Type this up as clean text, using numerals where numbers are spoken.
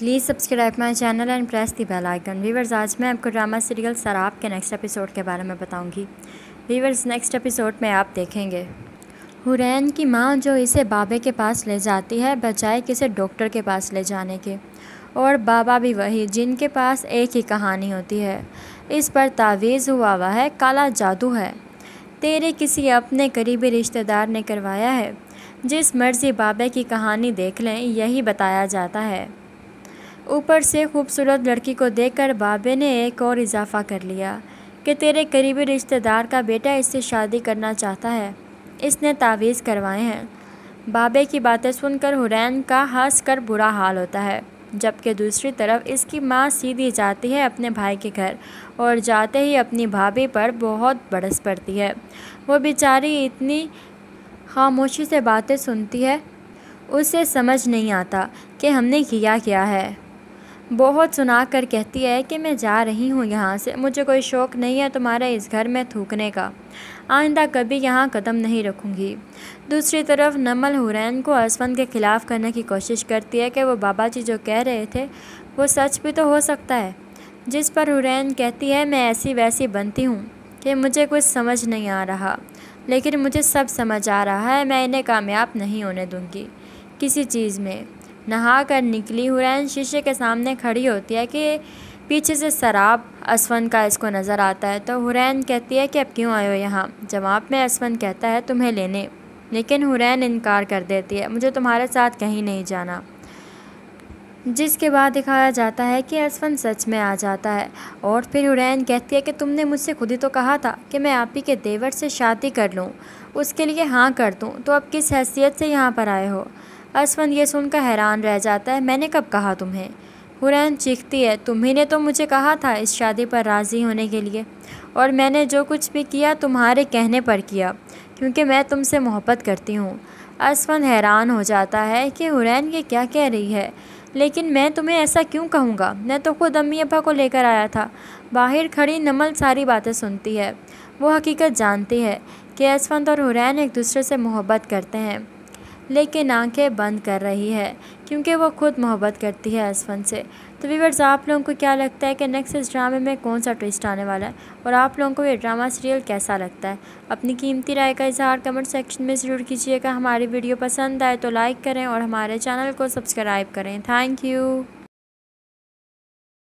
Please subscribe my channel and press the bell icon. Viewers, आज मैं आपको drama serial सराप के नेक्स्ट एपिसोड के बारे में बताऊंगी। व्यूवर्स, नेक्स्ट एपिसोड में आप देखेंगे हुरैन की माँ जो इसे बाबे के पास ले जाती है बजाय किसी डॉक्टर के पास ले जाने के, और बाबा भी वही जिनके पास एक ही कहानी होती है। इस पर तावीज़ हुआ हुआ है, काला जादू है, तेरे किसी अपने करीबी रिश्तेदार ने करवाया है। जिस मर्जी बाबे की कहानी देख लें यही बताया जाता है। ऊपर से खूबसूरत लड़की को देखकर बाबे ने एक और इजाफा कर लिया कि तेरे करीबी रिश्तेदार का बेटा इससे शादी करना चाहता है, इसने तावीज़ करवाए हैं। बाबे की बातें सुनकर हुरैन का हंस कर बुरा हाल होता है, जबकि दूसरी तरफ इसकी माँ सीधी जाती है अपने भाई के घर और जाते ही अपनी भाभी पर बहुत बरस पड़ती है। वो बेचारी इतनी खामोशी से बातें सुनती है, उसे समझ नहीं आता कि हमने किया क्या है। बहुत सुना कर कहती है कि मैं जा रही हूँ यहाँ से, मुझे कोई शौक़ नहीं है तुम्हारे इस घर में थूकने का, आइंदा कभी यहाँ कदम नहीं रखूँगी। दूसरी तरफ नमल हुरैन को असफन के ख़िलाफ़ करने की कोशिश करती है कि वो बाबा जी जो कह रहे थे वो सच भी तो हो सकता है, जिस पर हुरैन कहती है मैं ऐसी वैसी बनती हूँ कि मुझे कुछ समझ नहीं आ रहा, लेकिन मुझे सब समझ आ रहा है, मैं इन्हें कामयाब नहीं होने दूँगी किसी चीज़ में। नहा कर निकली हुरैन शीशे के सामने खड़ी होती है कि पीछे से सराब असफन का इसको नज़र आता है, तो हुरैन कहती है कि अब क्यों आए हो यहाँ। जवाब में असफन कहता है तुम्हें लेने, लेकिन हुरैन इनकार कर देती है, मुझे तुम्हारे साथ कहीं नहीं जाना। जिसके बाद दिखाया जाता है कि असफन सच में आ जाता है और फिर हुरैन कहती है कि तुमने मुझसे खुद ही तो कहा था कि मैं आप ही के देवर से शादी कर लूँ, उसके लिए हाँ कर दूँ, तो अब किस हैसियत से यहाँ पर आए हो। असफन ये सुनकर हैरान रह जाता है, मैंने कब कहा तुम्हें। हुरैन चीखती है, तुम्ही ने तो मुझे कहा था इस शादी पर राज़ी होने के लिए, और मैंने जो कुछ भी किया तुम्हारे कहने पर किया, क्योंकि मैं तुमसे मोहब्बत करती हूँ। असफन हैरान हो जाता है कि हुरैन ये क्या कह रही है, लेकिन मैं तुम्हें ऐसा क्यों कहूँगा, मैं तो खुद अम्मी अब्बा को लेकर आया था। बाहर खड़ी नमल सारी बातें सुनती है, वो हकीकत जानती है कि असफन और हुरैन एक दूसरे से मोहब्बत करते हैं, लेकिन आंखें बंद कर रही है क्योंकि वो खुद मोहब्बत करती है असफन से। तो व्यूअर्स, आप लोगों को क्या लगता है कि नेक्स्ट इस ड्रामे में कौन सा ट्विस्ट आने वाला है, और आप लोगों को ये ड्रामा सीरियल कैसा लगता है? अपनी कीमती राय का इज़हार कमेंट सेक्शन में ज़रूर कीजिएगा। हमारी वीडियो पसंद आए तो लाइक करें और हमारे चैनल को सब्सक्राइब करें। Thank you.